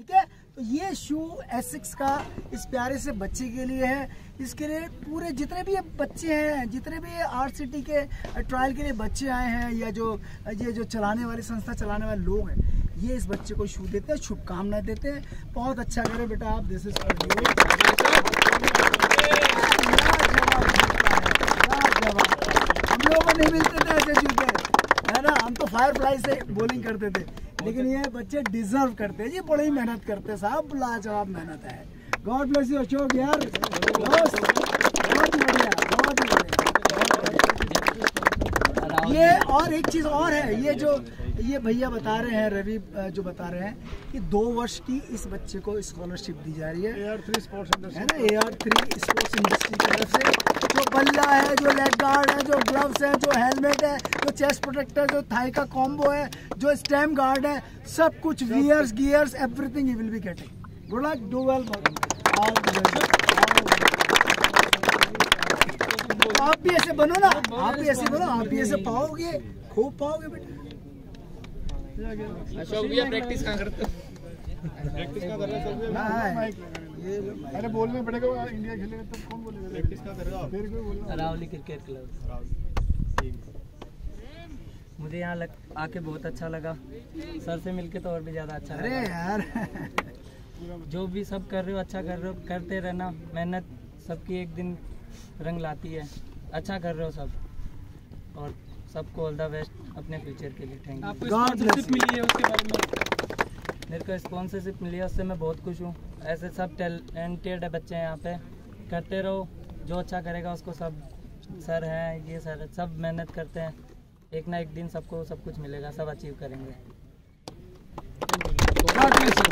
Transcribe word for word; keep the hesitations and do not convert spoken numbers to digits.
ठीक है। तो ये शू एसिक्स का इस प्यारे से बच्चे के लिए है। इसके लिए पूरे जितने भी बच्चे हैं, जितने भी आर्ट सिटी के ट्रायल के लिए बच्चे आए हैं या जो ये जो चलाने वाली संस्था चलाने वाले लोग हैं, ये इस बच्चे को शू देते हैं, शुभकामनाएं देते हैं। बहुत अच्छा करे बेटा आप, दिस इज फॉर यू। हम लोगों को नहीं मिलते थे ऐसे जूते, है ना। हम तो फायर फ्लाई से बॉलिंग करते थे, लेकिन ये बच्चे डिजर्व करते हैं। ये बड़ी मेहनत करते हैं साहब, लाजवाब मेहनत है। गॉड ब्लेस यू अशोक यार, बहुत बढ़िया, बहुत बढ़िया। ये और एक चीज और है, ये जो ये भैया बता रहे हैं, रवि जो बता रहे हैं कि दो वर्ष की इस बच्चे को स्कॉलरशिप दी जा रही है A R three sports industry, है ना। A R three sports industry की तरफ से जो बल्ला है, जो लेग गार्ड है, जो ग्लव्स है, जो हेलमेट है, जो चेस्ट प्रोटेक्टर, जो थाई का कॉम्बो है, जो स्टेम गार्ड है, सब कुछ, वियर्स गियर्स एवरीथिंग ही will be getting. Good luck, do well. आप भी ऐसे बनो ना, आप भी ऐसे बनो, आप भी ऐसे पाओगे, खूब पाओगे बेटा। अशोक भैया प्रैक्टिस कहाँ करते हो? प्रैक्टिस कहाँ कर रहे हो? अरे बोलने पड़ेगा, इंडिया खेलेगा तब कौन बोलेगा? प्रैक्टिस कहाँ कर रहे हो? फिर कोई बोलना। रावली क्रिकेट क्लब। मुझे यहाँ लग आके बहुत अच्छा लगा, सर से मिलके तो और भी ज़्यादा अच्छा लगा। अरे यार जो भी सब कर रहे हो अच्छा कर रहे हो, करते रहना, मेहनत सबकी एक दिन रंग लाती है। अच्छा कर रहे हो सब, और सबको ऑल द बेस्ट अपने फ्यूचर के लिए। Thank you. आपको स्पॉन्सरशिप मिली है, उसके बारे में? मेरे को स्पॉन्सरशिप मिली है, उससे मैं बहुत खुश हूँ। ऐसे सब टैलेंटेड बच्चे हैं यहाँ पे, करते रहो, जो अच्छा करेगा उसको सब सर हैं, ये सर सब मेहनत करते हैं, एक ना एक दिन सबको सब कुछ मिलेगा, सब अचीव करेंगे।